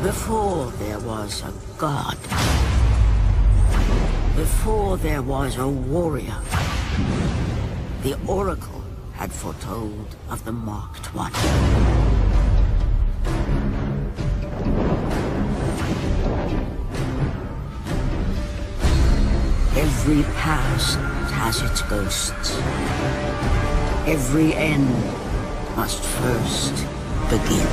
Before there was a god. Before there was a warrior. The Oracle had foretold of the Marked One. Every past has its ghosts. Every end must first begin.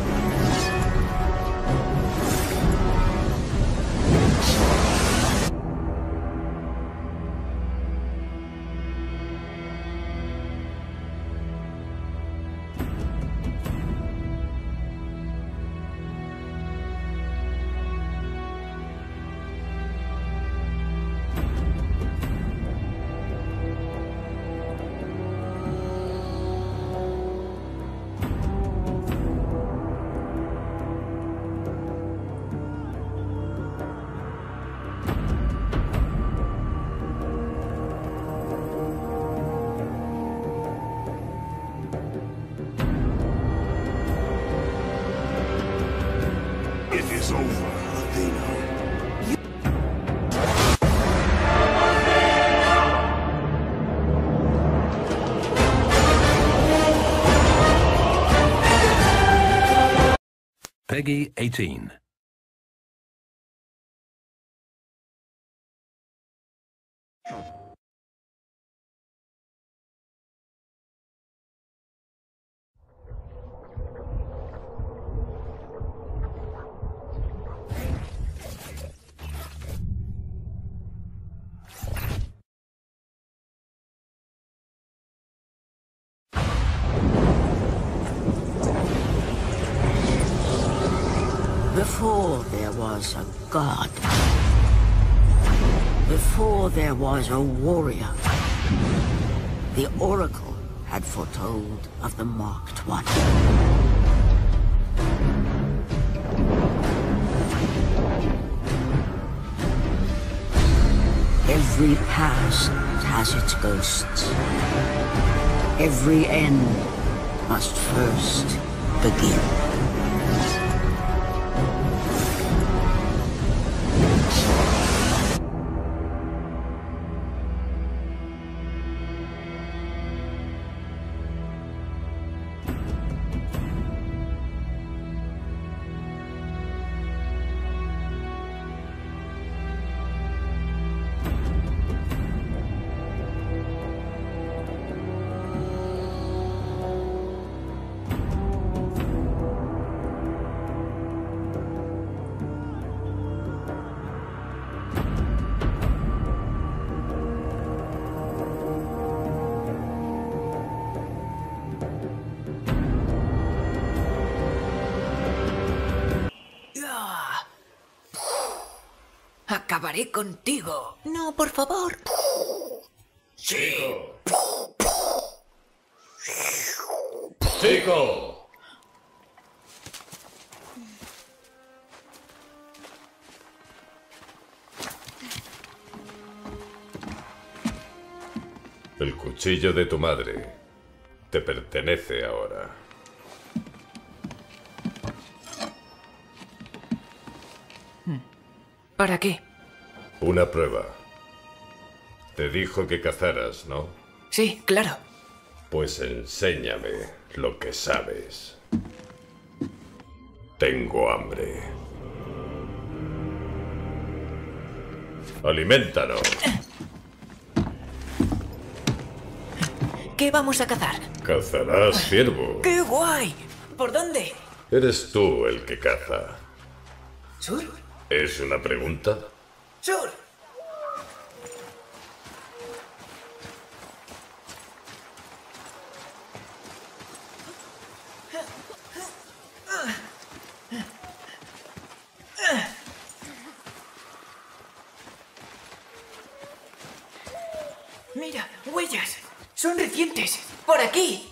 Peggy 18. Before there was a god. Before there was a warrior. The Oracle had foretold of the Marked One. Every past has its ghosts. Every end must first begin. Acabaré contigo. No, por favor. ¡Chico! ¡Chico! El cuchillo de tu madre te pertenece ahora. ¿Para qué? Una prueba. Te dijo que cazaras, ¿no? Sí, claro. Pues enséñame lo que sabes. Tengo hambre. ¡Aliméntanos! ¿Qué vamos a cazar? Cazarás ciervo. ¡Qué guay! ¿Por dónde? Eres tú el que caza. ¿Sur? ¿Es una pregunta? ¡Sur! Mira, huellas. Son recientes. Por aquí.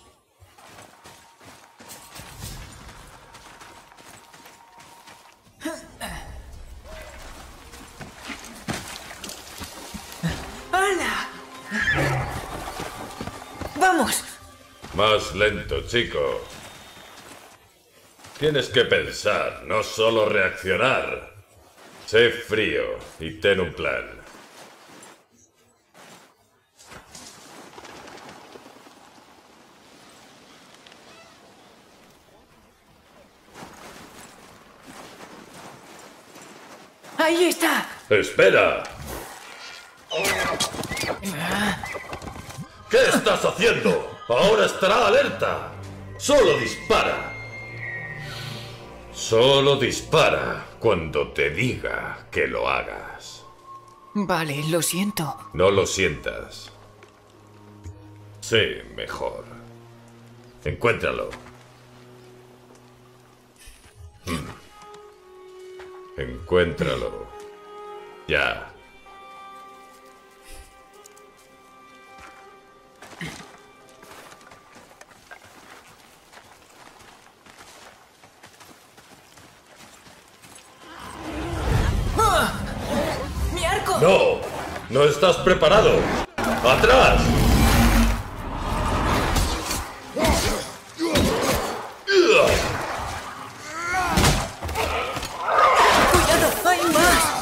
¡Hala! ¡Vamos! Más lento, chico. Tienes que pensar, no solo reaccionar. Sé frío y ten un plan. ¡Ahí está! ¡Espera! ¿Qué estás haciendo? Ahora estará alerta. Solo dispara. Solo dispara cuando te diga que lo hagas. Vale, lo siento. No lo sientas. Sé mejor. Encuéntralo. Encuéntralo. Ya. ¡Mi arco! ¡No! ¡No estás preparado! ¡Atrás! ¡Cuidado! ¡Hay más!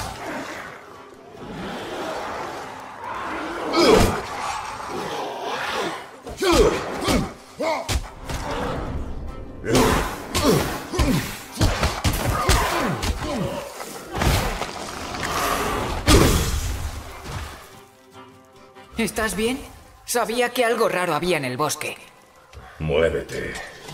¿Estás bien? Sabía que algo raro había en el bosque. Muévete.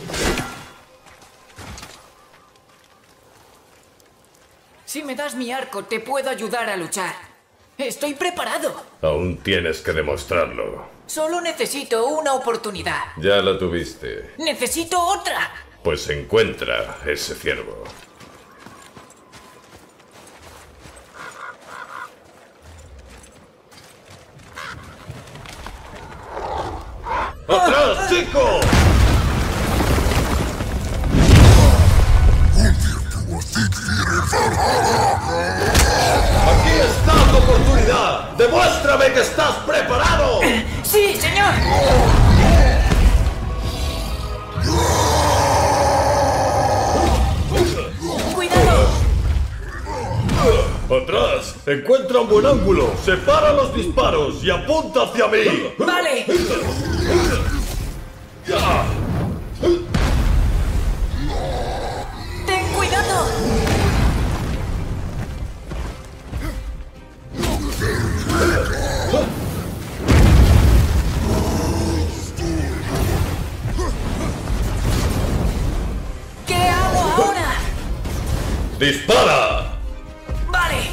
Si me das mi arco, te puedo ayudar a luchar. Estoy preparado. Aún tienes que demostrarlo. Solo necesito una oportunidad. Ya la tuviste. ¡Necesito otra! Pues encuentra ese ciervo. ¡Atrás, chico! ¡Aquí está tu oportunidad! ¡Demuéstrame que estás preparado! ¡Sí, señor! ¡Cuidado! ¡Atrás! ¡Encuentra un buen ángulo! ¡Separa los disparos y apunta hacia mí! ¡Vale! ¡Ten cuidado! ¿Qué hago ahora? ¡Dispara! ¡Vale!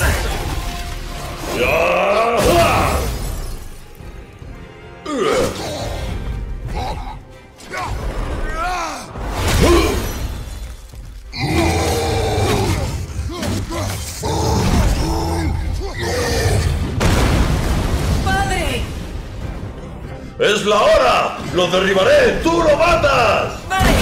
¡Padre! ¡Es la hora! ¡Lo derribaré! ¡Tú lo matas! ¡Vale!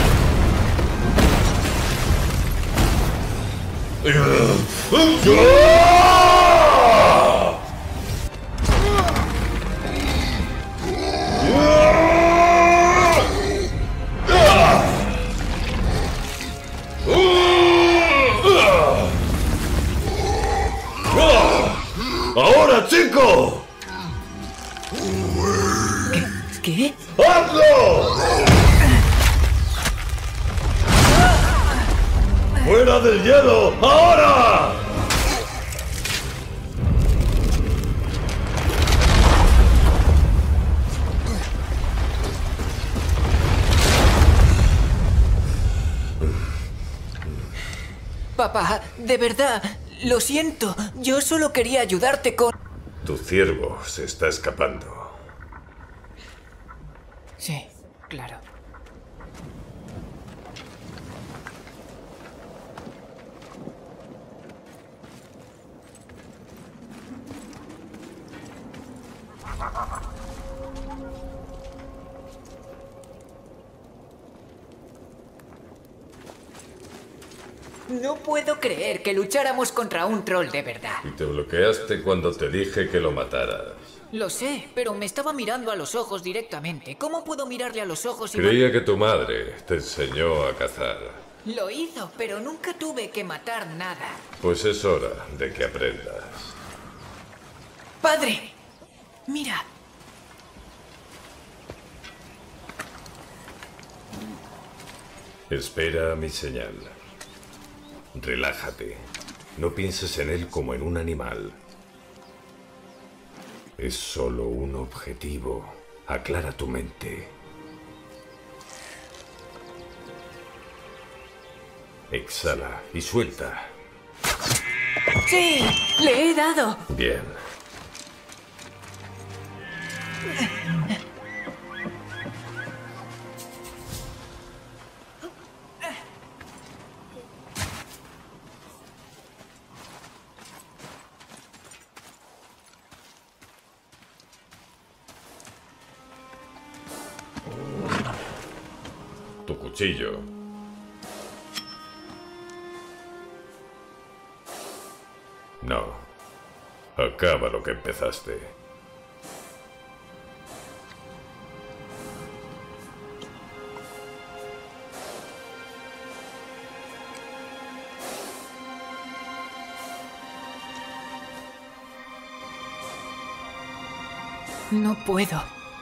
¡Ahora, chico! ¿Qué? ¡Hazlo! ¡Fuera del hielo! ¡Ahora! Papá, de verdad, lo siento. Yo solo quería ayudarte con... Tu ciervo se está escapando. Sí, claro. No puedo creer que lucháramos contra un troll de verdad. Y te bloqueaste cuando te dije que lo mataras. Lo sé, pero me estaba mirando a los ojos directamente. ¿Cómo puedo mirarle a los ojos y... Creía que tu madre te enseñó a cazar. Lo hizo, pero nunca tuve que matar nada. Pues es hora de que aprendas. ¡Padre! Mira. Espera a mi señal. Relájate. No pienses en él como en un animal. Es solo un objetivo. Aclara tu mente. Exhala y suelta. ¡Sí! ¡Le he dado! Bien. Tu cuchillo. No. Acaba lo que empezaste. No puedo.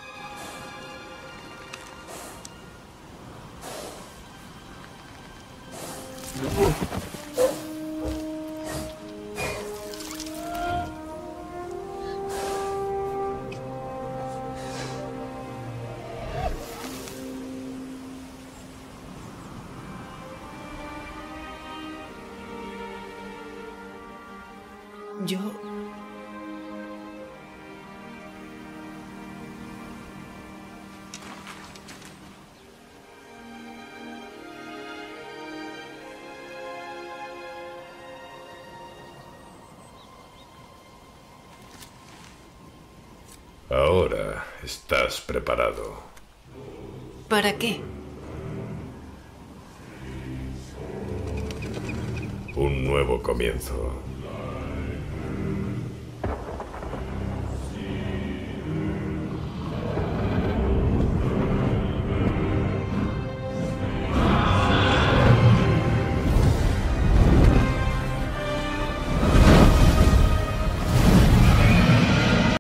Yo... Ahora estás preparado. ¿Para qué? Un nuevo comienzo.